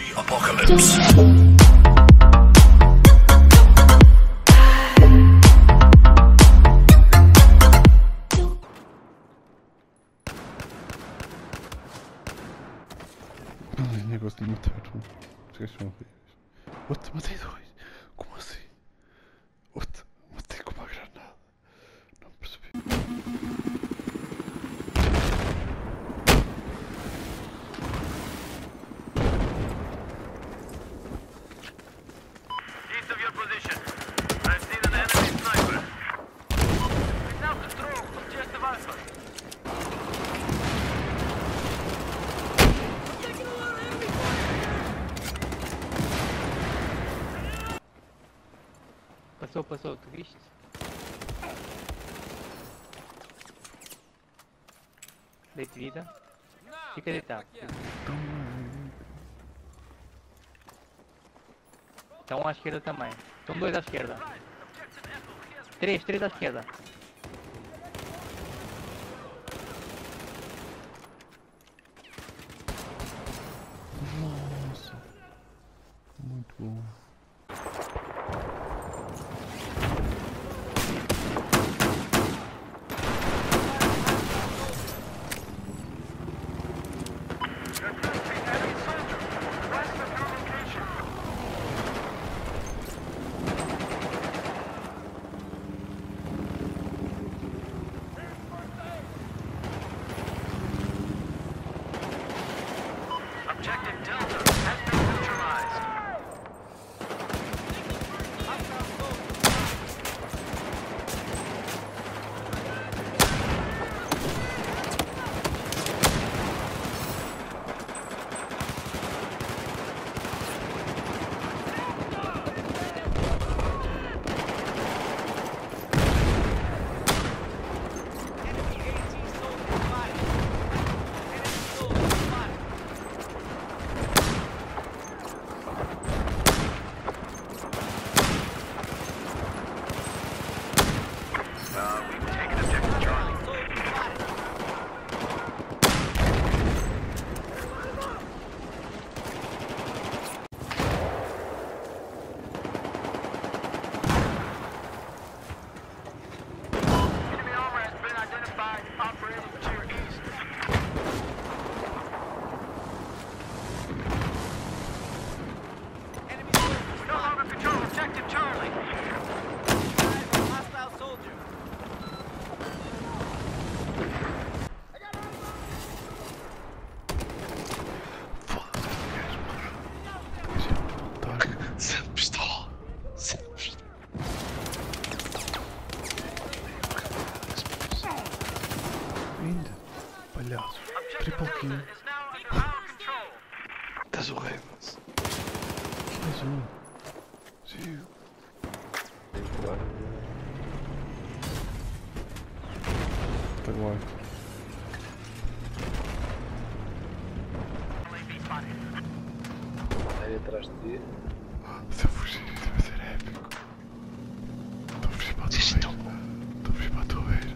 Zombie apocalypse. Ai, negócio de matar um. Os gajos são horríveis. What? Matei dois. Como assim? What? Matei com uma granada. Não percebi. East of your position. I've seen an enemy sniper. We now control objective Alpha. Passou, tu viste? Deite vida. Fica deitado. Estão à esquerda também. Estão dois à esquerda. Três à esquerda. Nossa. Muito bom. Objective Delta has been neutralized. We've taken objective Charlie. Enemy armor has been identified, operating to your east. We no longer control objective Charlie. Hostile soldier. Sempre pistola. Sempre pistola. Ainda. Palhaço. Triple Objective kill. Delta is now under our control. Estás horrível. Mais um. Sim. Tá igual. Aí atrás de ti. Se eu fugir, isso vai ser épico. Estou a fugir para a tua beira. Estou a fugir para a tua beira.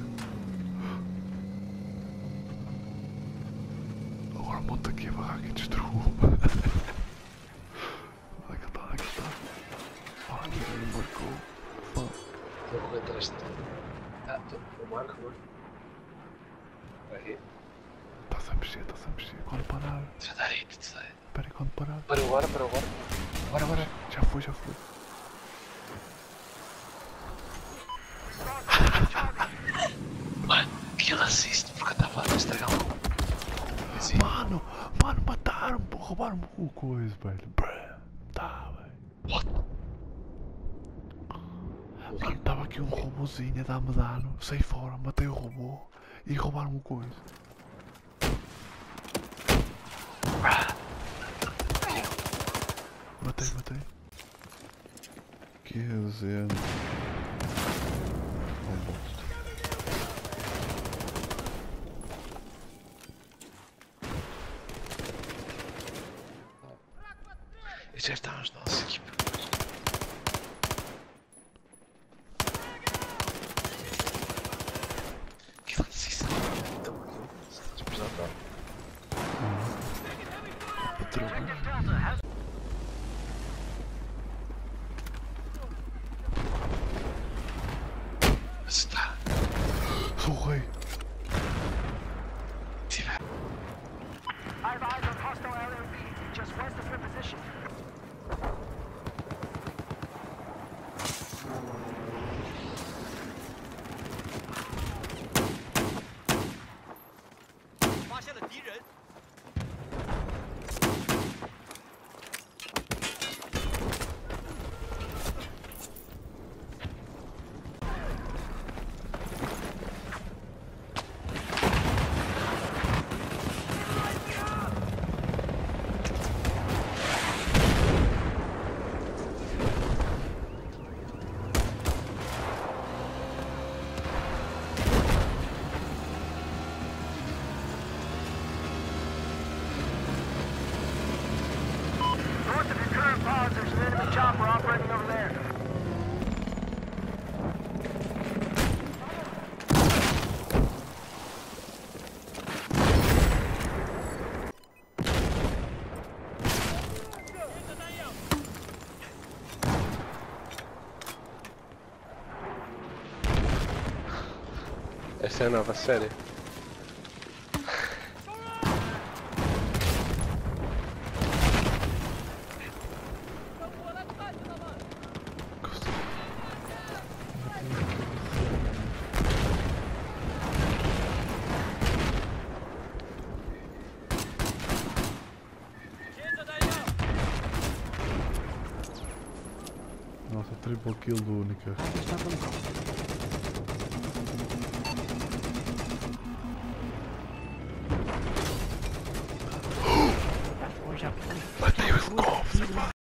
Agora monta aqui a barraca e destrua-me. Onde é que ele está? Onde é que ele está? Ah, ninguém embarcou. Fuck. Estou a correr atrás de ti. Ah, estou. O Marco, não é? Aí. Está-se a mexer, está-se a mexer. Quando parar. Já está aí, tu sai. Espera aí, quando parar. Para agora, para agora. Bora. Já foi, já foi. Mano, que racista, porque eu estava a estragar um. Assim. Mano, mataram-me, roubaram-me o coisa, velho. Tá, velho. What? Estava aqui um robozinho a dar-me dano. Saí fora, matei o robô e roubaram-me o coisa. Matei. Que resenha. Oh, bosta. Estes já estão as nossas equipas. Que racista. Então, estás pesado. Patrulha. Delta has just west of your position. North of your current pause, there's an enemy chopper operating over there. Essa é a nova série. Nossa, triple kill do única. Já foi. Matei o helicóptero, mano.